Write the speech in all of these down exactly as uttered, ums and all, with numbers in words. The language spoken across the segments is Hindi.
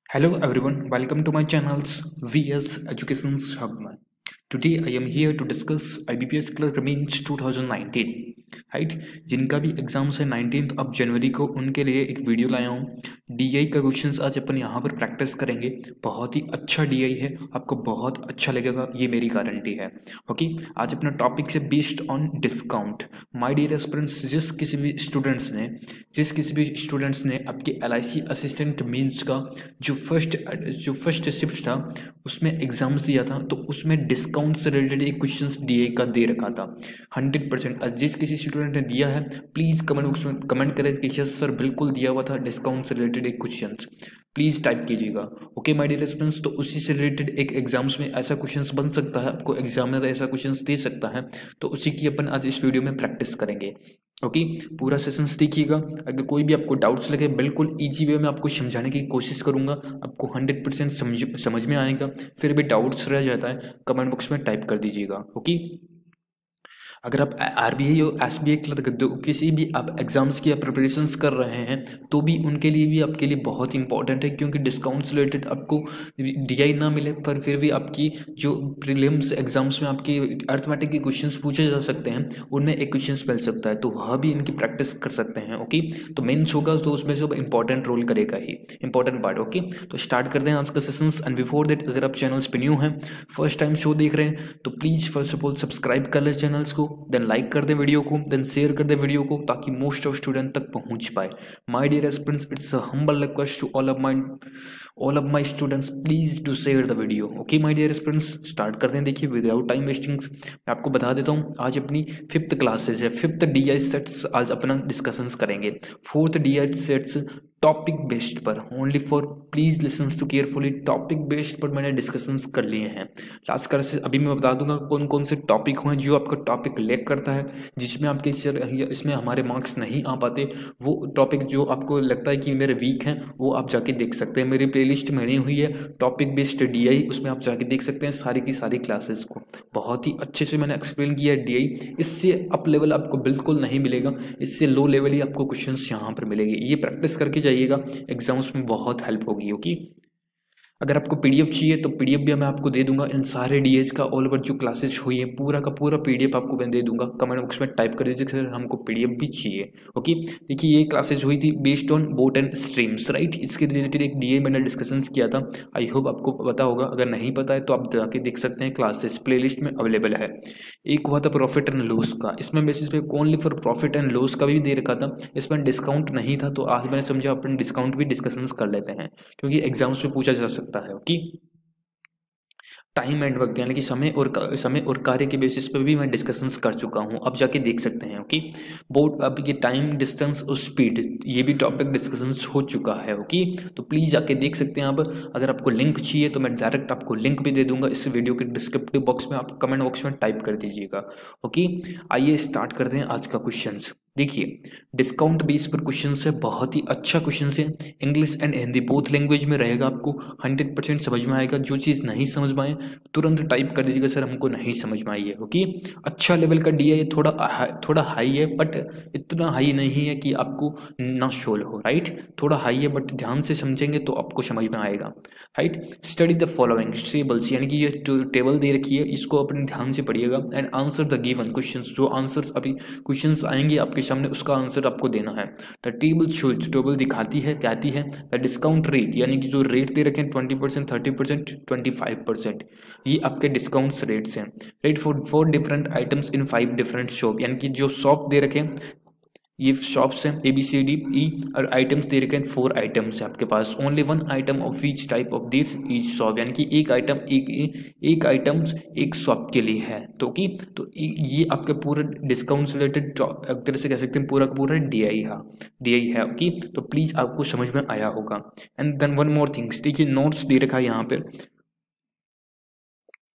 Hello everyone, welcome to my channel's V S Education Hub. Today I am here to discuss I B P S CLERK means twenty nineteen, right. जिनका भी एग्जाम्स है नाइनटीन ऑफ जनवरी को, उनके लिए एक वीडियो लाया हूँ। डीआई का क्वेश्चंस आज अपन यहाँ पर प्रैक्टिस करेंगे। बहुत ही अच्छा डीआई है, आपको बहुत अच्छा लगेगा, ये मेरी गारंटी है। ओके, आज अपना टॉपिक से based on discount. My dear aspirants, जिस किसी भी स्टूडेंट्स ने जिस किसी भी स्टूडेंट्स ने आपके L I C assistant means का जो फर्स्ट जो फर्स्ट शिफ्ट था उसमें एग्जाम्स दिया था, तो उसमें डिस्काउंट से रिलेटेड एक क्वेश्चन डीआई का दे रखा था हंड्रेड परसेंट। जिस किसी स्टूडेंट ने दिया है प्लीज़ कमेंट बॉक्स में कमेंट करें कि यस सर बिल्कुल दिया हुआ था डिस्काउंट से रिलेटेड एक क्वेश्चन, प्लीज़ टाइप कीजिएगा। ओके माय डियर स्टूडेंट्स, तो उसी से रिलेटेड एक एग्जाम्स में ऐसा क्वेश्चन बन सकता है, आपको एग्जामिनर ऐसा क्वेश्चन दे सकता है, तो उसी की अपन आज इस वीडियो में प्रैक्टिस करेंगे। ओके okay, पूरा सेशंस देखिएगा। अगर कोई भी आपको डाउट्स लगे बिल्कुल इजी वे में आपको समझाने की कोशिश करूंगा, आपको हंड्रेड परसेंट समझ समझ में आएगा। फिर भी डाउट्स रह जाता है कमेंट बॉक्स में टाइप कर दीजिएगा। ओके, अगर आप आरबीआई और एसबीआई क्लर्क किसी भी आप एग्जाम्स की प्रिपरेशंस कर रहे हैं तो भी उनके लिए भी आपके लिए बहुत इंपॉर्टेंट है, क्योंकि डिस्काउंट से रिलेटेड आपको डीआई ना मिले पर फिर भी आपकी जो प्रीलिम्स एग्जाम्स में आपकी अर्थमेटिक के क्वेश्चंस पूछे जा सकते हैं, उनमें एक क्वेश्चन मिल सकता है, तो वह भी इनकी प्रैक्टिस कर सकते हैं। ओके, तो मेंस होगा तो उसमें से इंपॉर्टेंट रोल करेगा ही, इंपॉर्टेंट पार्ट। ओके, तो स्टार्ट करते हैं आज का सेशंस। एंड बिफोर दैट, अगर आप चैनल्स पे न्यू हैं, फर्स्ट टाइम शो देख रहे हैं, तो please first of all subscribe कर लें चैनल्स को, देन लाइक कर दें वीडियो को, देन शेयर कर दें वीडियो को, ताकि मोस्ट ऑफ स्टूडेंट तक पहुंच पाए। My dear students, it's a humble request to all of my all of my students, please do share the video. Okay my dear students, start करते हैं। देखिए विदाउट टाइम वेस्टिंग मैं आपको बता देता हूँ, आज अपनी फिफ्थ क्लासेज है, फिफ्थ डी आई सेट्स आज अपना डिस्कशंस करेंगे। Fourth D I sets topic based पर, only for please listen to carefully, topic based पर मैंने डिस्कशंस कर लिए हैं। लास्ट कर से अभी मैं बता दूंगा कौन कौन से टॉपिक हुए जो आपका टॉपिक लैक करता है, जिसमें आपके इसमें हमारे मार्क्स नहीं आ पाते। वो टॉपिक जो आपको लगता है कि मेरे वीक हैं, वो आप जाके देख सकते हैं। मेरी प्लेलिस्ट बनी हुई है टॉपिक बेस्ड डीआई, उसमें आप जाके देख सकते हैं सारी की सारी क्लासेस को। बहुत ही अच्छे से मैंने एक्सप्लेन किया है डीआई। इससे अप लेवल आपको बिल्कुल नहीं मिलेगा, इससे लो लेवल ही आपको क्वेश्चंस यहाँ पर मिलेंगे। ये प्रैक्टिस करके जाइएगा, एग्जाम्स में बहुत हेल्प होगी। ओके, अगर आपको पीडीएफ चाहिए तो पीडीएफ भी मैं आपको दे दूंगा। इन सारे डीएज का ऑल ओवर जो क्लासेस हुई है पूरा का पूरा पीडीएफ आपको मैं दे दूंगा। कमेंट बॉक्स में टाइप कर दीजिए सर हमको पीडीएफ भी चाहिए। ओके, देखिए ये क्लासेस हुई थी based on boat and streams, right. इसके रिलेटेड एक डीए मैंने डिस्कशन किया था, आई होप आपको पता होगा। अगर नहीं पता है तो आप जाके देख सकते हैं, क्लासेस प्लेलिस्ट में अवेलेबल है। एक हुआ था प्रॉफिट एंड लॉस का, इसमें बेसिस पे only for profit and loss का भी दे रखा था, इसमें डिस्काउंट नहीं था, तो आज मैंने समझा अपन डिस्काउंट भी डिस्कशंस कर लेते हैं, क्योंकि एग्जाम्स में पूछा जा सकता है। ओके, टाइम एंड वर्क यानी कि समय और समय और कार्य के बेसिस पे भी मैं डिस्कशंस कर चुका हूँ, अब जाके देख सकते हैं। ओके, बोर्ड अब ये टाइम डिस्टेंस और स्पीड, ये भी टॉपिक डिस्कशंस हो चुका है। ओके, तो प्लीज़ जाके देख सकते हैं आप। अगर आपको लिंक चाहिए तो मैं डायरेक्ट आपको लिंक भी दे दूंगा इस वीडियो के डिस्क्रिप्टिव बॉक्स में, आप कमेंट बॉक्स में टाइप कर दीजिएगा। ओके, आइए स्टार्ट करते हैं आज का क्वेश्चन। देखिए डिस्काउंट बेस पर क्वेश्चन है, बहुत ही अच्छा क्वेश्चन है। English and Hindi both language में रहेगा, आपको हंड्रेड परसेंट समझ में आएगा। जो चीज़ नहीं समझ में आए तुरंत टाइप कर दीजिएगा सर हमको नहीं समझ में आई है। ओके, अच्छा लेवल का डी है, थोड़ा थोड़ा हाई है, बट इतना हाई नहीं है कि आपको ना शोल हो, राइट। थोड़ा हाई है बट ध्यान से समझेंगे तो आपको समझ में आएगा, right. Study the following tables, यानी कि ये टेबल दे रखी है, इसको अपने ध्यान से पढ़िएगा। And answer the given question, जो आंसर्स अभी क्वेश्चंस आएंगे आपके सामने उसका आंसर आपको देना है। द टेबल शोज, टेबल दिखाती है, कहती है द डिस्काउंट रेट, यानी कि जो रेट दे रखे हैं twenty percent, thirty percent, twenty five percent, ये आपके डिस्काउंट रेट्स हैं। Rate for four different items in five different shop, यानी कि जो शॉप दे रखे हैं ये शॉप्स हैं A B C D E, और आइटम्स दे रखे हैं फोर आइटम्स है आपके पास। Only one item of each type of this each shop, यानी कि एक आइटम एक एक आइटम्स एक शॉप के लिए है। तो कि तो ये आपके पूरा डिस्काउंट से रिलेटेड एक तरह से कह सकते हैं पूरा का पूरा डी आई है डी आई है। ओके, तो प्लीज़ आपको समझ में आया होगा। And then one more things, देखिए नोट्स दे रखा है यहाँ पे,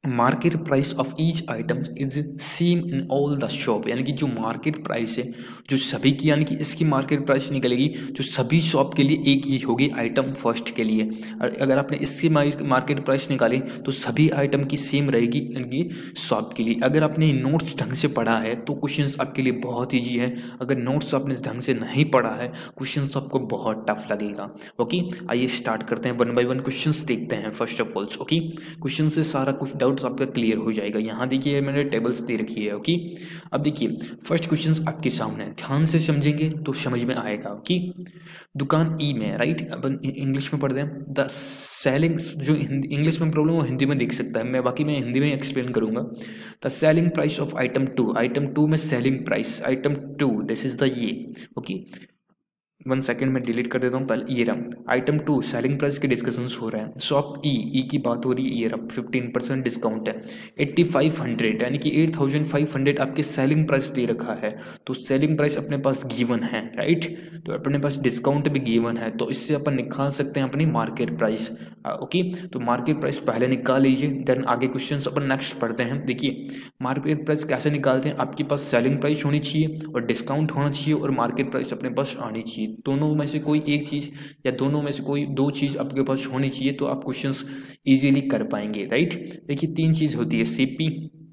market price of each item is same in all the shop, यानी कि जो मार्केट प्राइस है जो सभी की, यानी कि इसकी मार्केट प्राइस निकलेगी जो सभी शॉप के लिए एक ही होगी आइटम फर्स्ट के लिए। अगर आपने इसकी मार्केट प्राइस निकाली तो सभी आइटम की सेम रहेगी इनकी शॉप के लिए। अगर आपने नोट्स ढंग से पढ़ा है तो क्वेश्चंस आपके लिए बहुत ईजी है, अगर नोट्स आपने ढंग से नहीं पढ़ा है क्वेश्चंस आपको बहुत टफ लगेगा। ओके, आइए स्टार्ट करते हैं, वन बाय वन क्वेश्चंस देखते हैं first of all. Okay, question से सारा कुछ डाउट आपका क्लियर हो जाएगा। यहाँ देखिए मैंने टेबल्स दे रखी है। ओके, अब देखिए फर्स्ट क्वेश्चन आपके सामने, ध्यान से समझेंगे तो समझ में आएगा। ओके, दुकान ई में, राइट, अपन इंग्लिश में पढ़ते हैं। द सेलिंग, जो इंग्लिश में प्रॉब्लम वो हिंदी में देख सकता है, मैं बाकी मैं हिंदी में एक्सप्लेन करूंगा। The selling price of item two, item two में selling price, item two this is the ये। ओके, वन सेकेंड में डिलीट कर देता हूँ, पहले ये रहा आइटम टू, सेलिंग प्राइस के डिस्कशंस हो रहे हैं। शॉप ई, ई की बात हो रही है, ये रहा फिफ्टीन परसेंट डिस्काउंट है, एट्टी फाइव हंड्रेड यानी कि एट थाउजेंड फाइव हंड्रेड आपके सेलिंग प्राइस दे रखा है, तो सेलिंग प्राइस अपने पास गिवन है, राइट, तो अपने पास डिस्काउंट भी गिवन है, तो इससे अपन निकाल सकते हैं अपनी मार्केट प्राइस। ओके, तो मार्केट प्राइस पहले निकाल लीजिए, देन आगे क्वेश्चन अपन नेक्स्ट पढ़ते हैं। देखिए मार्केट प्राइस कैसे निकालते हैं, आपके पास सेलिंग प्राइस होनी चाहिए और डिस्काउंट होना चाहिए और मार्केट प्राइस अपने पास आनी चाहिए, दोनों में से कोई एक चीज़ या दोनों में से कोई दो चीज़ आपके पास होनी चाहिए, तो आप क्वेश्चंस इजीली कर पाएंगे, राइट। देखिए तीन चीज़ होती है, सीपी,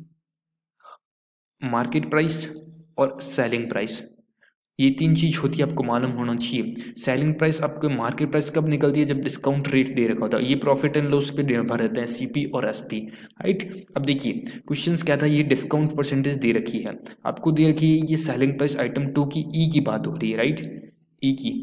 मार्केट प्राइस और सेलिंग प्राइस, ये तीन चीज होती है, आपको मालूम होना चाहिए। सेलिंग प्राइस आपके मार्केट प्राइस कब निकलती है, जब डिस्काउंट रेट दे रखा होता है, ये प्रॉफिट एंड लॉस पे निर्भर रहते हैं, सीपी और एसपी, राइट। अब देखिए क्वेश्चंस क्या था, ये डिस्काउंट परसेंटेज दे रखी है, आपको दे रखी है ये सेलिंग प्राइस आइटम टू की, ई की बात हो रही है, राइट, ई की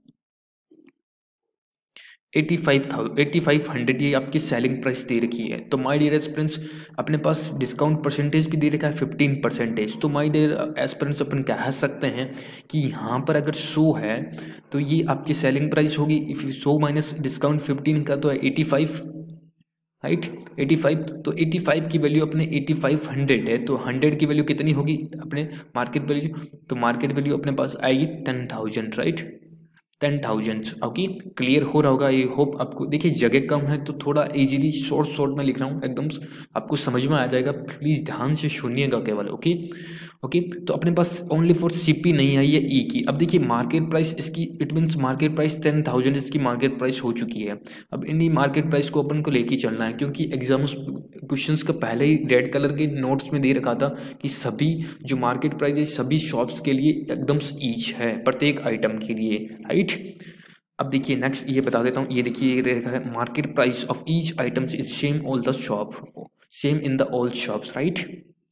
eighty five thousand eighty five hundred ये आपकी सेलिंग प्राइस दे रखी है। तो माय डियर एस्पिरेंट्स अपने पास डिस्काउंट परसेंटेज भी दे रखा है फिफ्टीन परसेंटेज, तो माय डियर एस्पिरेंट्स अपन कह सकते हैं कि यहाँ पर अगर सौ है तो ये आपकी सेलिंग प्राइस होगी, इफ सौ माइनस डिस्काउंट फिफ्टीन का तो है eighty five, right, eighty five, तो एटी फाइव की वैल्यू अपने एटी फाइव हंड्रेड है, तो हंड्रेड की वैल्यू कितनी होगी अपने मार्केट वैल्यू, तो मार्केट वैल्यू अपने पास आएगी ten thousand, right, ten thousand. Okay, clear हो रहा होगा, ये होप आपको। देखिए जगह कम है तो थोड़ा इजीली शॉर्ट शॉर्ट में लिख रहा हूँ, एकदम आपको समझ में आ जाएगा, प्लीज ध्यान से सुनिएगा केवल। ओके ओके, तो अपने पास ओनली फॉर सीपी नहीं आई है, ई की। अब देखिए मार्केट प्राइस इसकी, it means market price ten thousand इसकी मार्केट प्राइस हो चुकी है। अब इन्हीं मार्केट प्राइस को अपन को लेके चलना है, क्योंकि एग्जाम्स क्वेश्चंस का पहले ही रेड कलर के नोट्स में दे रखा था कि सभी जो मार्केट प्राइस है सभी शॉप्स के लिए एकदम ईच है, प्रत्येक आइटम के लिए, राइट। अब देखिए नेक्स्ट ये बता देता हूँ, ये देखिए ये market price of each items is same all the shop, same in the all shops, right.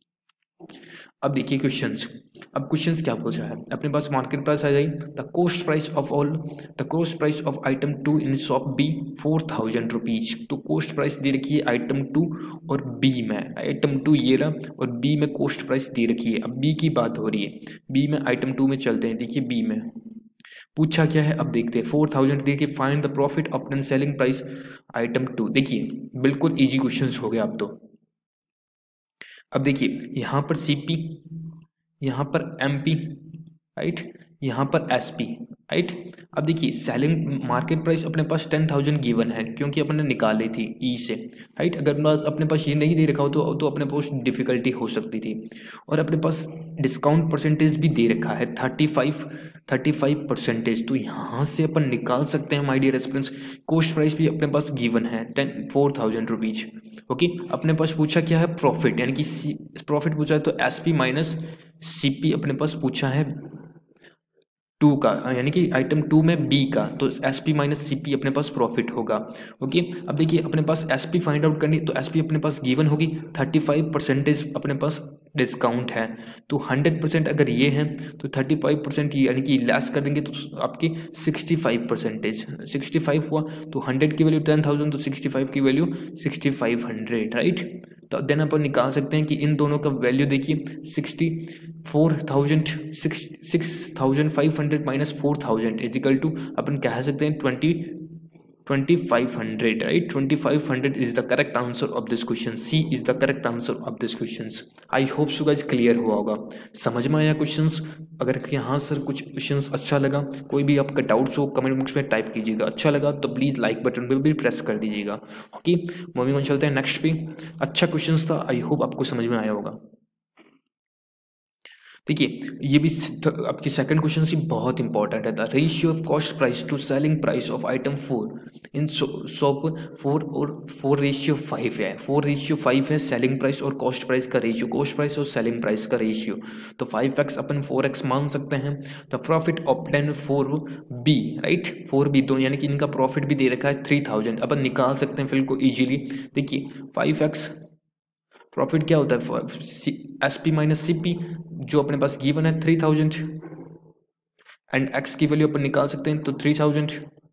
अब देखिए क्वेश्चंस, अब क्वेश्चंस क्या पूछा है, अपने पास मार्केट प्राइस आ जाएगी, the cost price of all, the cost price of item two in shop B four thousand rupees, तो कॉस्ट प्राइस दे रखी है आइटम टू और बी में, आइटम टू ये रहा और बी में कॉस्ट प्राइस दे रखी है। अब बी की बात हो रही है, बी में आइटम टू में चलते हैं, देखिए बी में पूछा क्या है, अब देखते हैं। फोर थाउजेंड देखिए find the profit of selling price item two, देखिए बिल्कुल इजी क्वेश्चंस हो गए अब तो। अब देखिए यहाँ पर सीपी, यहाँ पर एमपी, राइट, यहाँ पर एसपी, राइट। अब देखिए सेलिंग मार्केट प्राइस अपने पास टेन थाउजेंड गिवन है क्योंकि अपने निकाली थी ई से, राइट। अगर पास अपने पास ये नहीं दे रखा हो तो तो अपने पास डिफिकल्टी हो सकती थी, और अपने पास डिस्काउंट परसेंटेज भी दे रखा है thirty five thirty five percentage, तो यहाँ से अपन निकाल सकते हैं my dear aspirants. Cost price भी अपने पास गिवन है ten four thousand rupees. Okay, अपने पास पूछा क्या है, प्रॉफिट, यानी कि प्रॉफिट पूछा है तो एसपी माइनस सीपी अपने पास पूछा है टू का, यानी कि आइटम टू में बी का, तो एसपी माइनस सीपी अपने पास प्रॉफिट होगा। ओके, अब देखिए अपने पास एसपी फाइंड आउट करनी, तो एसपी अपने पास गिवन होगी थर्टी फाइव परसेंटेज अपने पास डिस्काउंट है, तो हंड्रेड परसेंट अगर ये है तो थर्टी फाइव परसेंट यानी कि लेस कर देंगे तो आपकी sixty five percentage, sixty five हुआ तो हंड्रेड की वैल्यू टेन थाउजेंड, तो सिक्सटी फाइव की value sixty five hundred, right. तो देन अपन निकाल सकते हैं कि इन दोनों का वैल्यू देखिए sixty four thousand six six thousand five hundred minus four thousand is equal to अपन कह सकते हैं twenty twenty-five hundred, right? twenty-five hundred is the correct answer of this question. C is the correct answer of this questions. I hope so guys clear हुआ होगा, समझ में आया क्वेश्चंस? अगर यहाँ सर कुछ क्वेश्चंस अच्छा लगा, कोई भी आपका डाउट्स हो कमेंट बॉक्स में टाइप कीजिएगा, अच्छा लगा तो प्लीज लाइक बटन पे भी प्रेस कर दीजिएगा। ओके, मूविंग ऑन, चलते हैं नेक्स्ट पे। अच्छा क्वेश्चंस था, आई होप आपको समझ में आया होगा। देखिए ये भी आपकी सेकंड क्वेश्चन से बहुत इंपॉर्टेंट है। The ratio of cost price to selling price of item four in shop four और फोर रेशियो फाइव है। फोर रेशियो फाइव है सेलिंग प्राइस और कॉस्ट प्राइस का रेशियो, कॉस्ट प्राइस और सेलिंग प्राइस का रेशियो। तो फाइव एक्स अपन फोर एक्स मान सकते हैं। The profit obtained four B, right, four B दो, यानी कि इनका प्रॉफिट भी दे रखा है थ्री थाउजेंड। अपन निकाल सकते हैं फिर को इजीली। देखिए फाइव एक्स प्रॉफिट क्या होता है, S P minus C P, जो अपने पास गिवन है थ्री थाउजेंड, एंड एक्स की वैल्यू अपन निकाल सकते हैं तो थ्री थाउजेंड,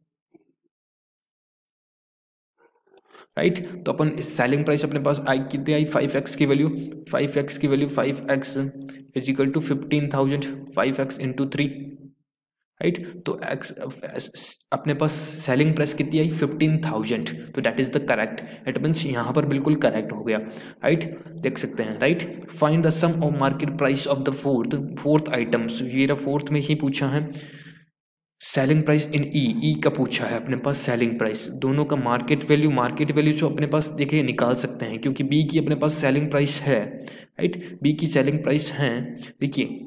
राइट। तो अपन इस सेलिंग प्राइस अपने पास आई कितने आई, फाइव एक्स की वैल्यू, फाइव एक्स की value five x is equal to fifteen thousand, five x into three, right. तो एक्स अपने पास सेलिंग प्राइस कितनी आई, फिफ्टीन थाउजेंड, तो that is the correct. It means यहाँ पर बिल्कुल करेक्ट हो गया, राइट, देख सकते हैं, right. Find the sum of market price of the fourth, fourth items, ये फोर्थ में ही पूछा है। सेलिंग प्राइस इन ई, ई का पूछा है अपने पास सेलिंग प्राइस, दोनों का मार्केट वैल्यू, मार्केट वैल्यू जो अपने पास देखिए निकाल सकते हैं, क्योंकि बी की अपने पास सेलिंग प्राइस है, राइट, बी की सेलिंग प्राइस है। देखिए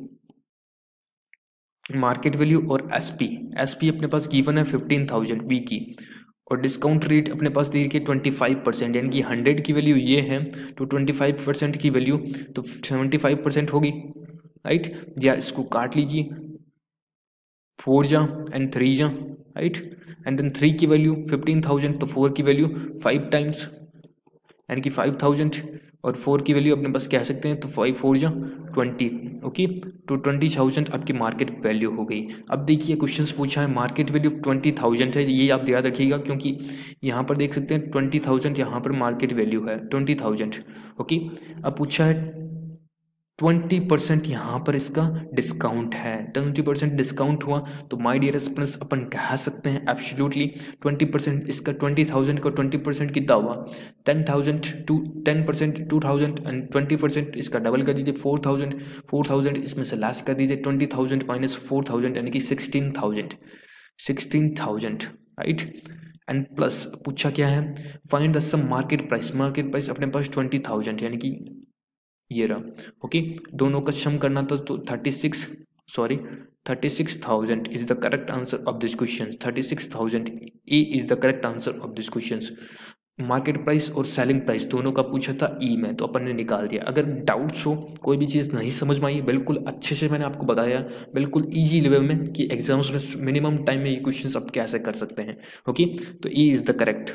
मार्केट वैल्यू और एसपी, एसपी अपने पास गिवन है फिफ्टीन थाउजेंड बी की, और डिस्काउंट रेट अपने पास दी रखी है ट्वेंटी फाइव परसेंट, यानी कि हंड्रेड की वैल्यू ये है तो ट्वेंटी फाइव परसेंट की वैल्यू तो सेवेंटी फाइव परसेंट होगी, राइट। या इसको काट लीजिए, फोर जा एंड थ्री जा, राइट, एंड देन थ्री की वैल्यू फिफ्टीन थाउजेंड, तो फोर की वैल्यू फाइव टाइम्स यानी कि फाइव थाउजेंड, और फोर की वैल्यू अपने पास कह सकते हैं तो फाइव फोर जा ट्वेंटी, ओके, तो ट्वेंटी थाउजेंड आपकी मार्केट वैल्यू हो गई। अब देखिए क्वेश्चंस पूछा है मार्केट वैल्यू ट्वेंटी थाउजेंड है, ये आप याद रखिएगा, क्योंकि यहाँ पर देख सकते हैं ट्वेंटी थाउजेंड यहाँ पर मार्केट वैल्यू है ट्वेंटी थाउजेंड, ओके। अब पूछा है ट्वेंटी परसेंट यहाँ पर इसका डिस्काउंट है, ट्वेंटी परसेंट डिस्काउंट हुआ तो माय डियर स्टूडेंट्स अपन कह सकते हैं एब्सोल्युटली ट्वेंटी परसेंट, इसका ट्वेंटी थाउजेंड का ट्वेंटी परसेंट कितना हुआ, ten thousand to ten percent two thousand, and twenty percent इसका डबल कर दीजिए फोर थाउजेंड, फोर थाउजेंड इसमें से लेस कर दीजिए, twenty thousand minus four thousand यानी कि sixteen thousand, sixteen thousand, right. And plus पूछा क्या है, find the sum market price, market price अपने पास ट्वेंटी थाउजेंड यानी कि ये रहा, ओके। दोनों का सम करना था तो thirty six sorry thirty six thousand is the correct answer of this question, thirty six thousand A is the correct answer of this question. Market price और सेलिंग प्राइस दोनों का पूछा था ई में, तो अपन ने निकाल दिया। अगर डाउट्स हो, कोई भी चीज़ नहीं समझ में आई, बिल्कुल अच्छे से मैंने आपको बताया, बिल्कुल इजी लेवल में कि एग्जाम्स में मिनिमम टाइम में ये क्वेश्चंस आप कैसे कर सकते हैं, ओके। तो E is the correct.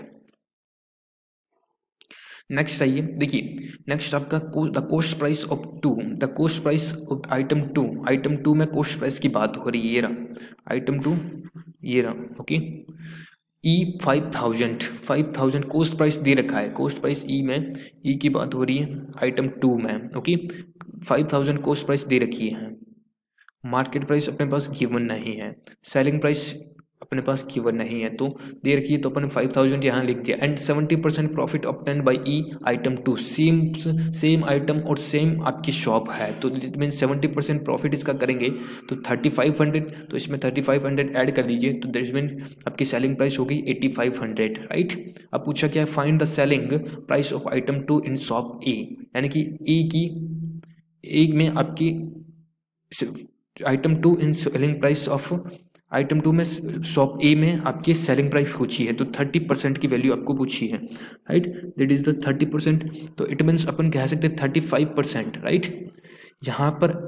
Next आइए, देखिए नेक्स्ट आपका the cost price of two, the cost price of item two, item two में कॉस्ट प्राइस की बात हो रही है, ये रहा आइटम टू, ये रहा, okay. E five thousand, five thousand cost price दे रखा है, कॉस्ट प्राइस ई में, ई की बात हो रही है आइटम टू में, okay. Five thousand cost price दे रखी है, मार्केट प्राइस अपने पास गिवन नहीं है, सेलिंग प्राइस अपने पास गिवन नहीं है, तो दे रखी है तो अपन फाइव थाउजेंड यहाँ लिख दिया। And seventy percent profit obtained by E item two, same same item और सेम आपकी शॉप है, तो it mean seventy percent profit इसका करेंगे तो थर्टी फाइव हंड्रेड, तो इसमें थर्टी फाइव हंड्रेड ऐड कर दीजिए, तो दैट मीन आपकी सेलिंग प्राइस होगी एटी फाइव हंड्रेड, राइट। अब पूछा क्या है, find the selling price of item two in shop A, यानी कि ए की ए में आपकी item two in selling price of item two में शॉप ए में आपकी सेलिंग प्राइस पूछी है, तो थर्टी परसेंट की वैल्यू आपको पूछी है, right, that is the thirty percent, तो इट मीन्स अपन कह सकते हैं थर्टी फाइव परसेंट, राइट। यहाँ पर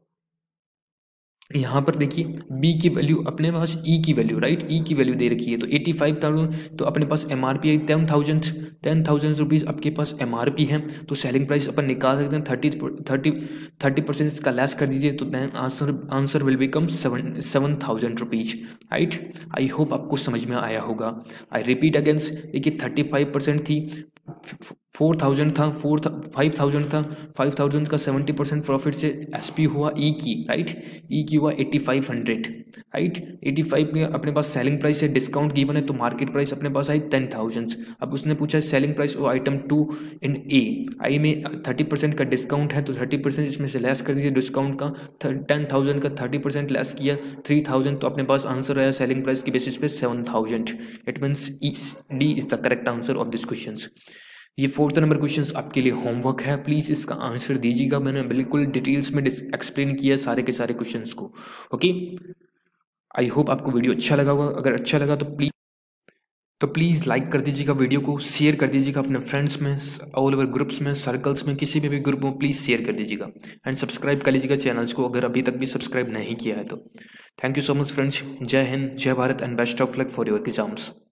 यहाँ पर देखिए बी की वैल्यू अपने पास ई की वैल्यू, राइट, ई की वैल्यू दे रखी है तो एटी फाइव थाउजेंड, तो अपने पास एम आर पी आई ten thousand, ten thousand rupees आपके पास एम आर पी है, तो सेलिंग प्राइस अपन निकाल सकते हैं थर्टी थर्टी थर्टी परसेंट इसका लेस कर दीजिए, तो then answer answer will become seven seven thousand rupees, right. I hope आपको समझ में आया होगा। आई रिपीट अगेंस, देखिए थर्टी फाइव परसेंट थी फोर थाउजेंड था, फोर फाइव थाउजेंड था, फाइव थाउजेंड का सेवेंटी परसेंट प्रॉफिट से एस पी हुआ ई की, राइट, ई की हुआ eighty five hundred, right, eighty five में अपने पास सेलिंग प्राइस है, डिस्काउंट गिवन है तो मार्केट प्राइस अपने पास आई टेन थाउजेंड। अब उसने पूछा है selling price of item two in A, आई में थर्टी परसेंट का डिस्काउंट है तो थर्टी परसेंट इसमें से लेस कर दीजिए डिस्काउंट का, टेन थाउजेंड का थर्टी परसेंट लेस किया थ्री थाउजेंड, तो अपने पास आंसर आया सेलिंग प्राइस की बेसिस पे seven thousand. It means D is the correct answer of this question. ये फोर्थ नंबर क्वेश्चन आपके लिए होमवर्क है, प्लीज इसका आंसर दीजिएगा। मैंने बिल्कुल डिटेल्स में एक्सप्लेन किया सारे के सारे क्वेश्चंस को। ओके, आई होप आपको वीडियो अच्छा लगा होगा। अगर अच्छा लगा तो प्लीज तो प्लीज़ लाइक कर दीजिएगा वीडियो को, शेयर कर दीजिएगा अपने फ्रेंड्स में, ऑल ओवर ग्रुप्स में, सर्कल्स में, किसी भी भी ग्रुप में प्लीज़ शेयर कर दीजिएगा एंड सब्सक्राइब कर लीजिएगा चैनल्स को अगर अभी तक भी सब्सक्राइब नहीं किया है तो। Thank you so much friends, जय हिंद, जय Bharat and best of luck for your exams.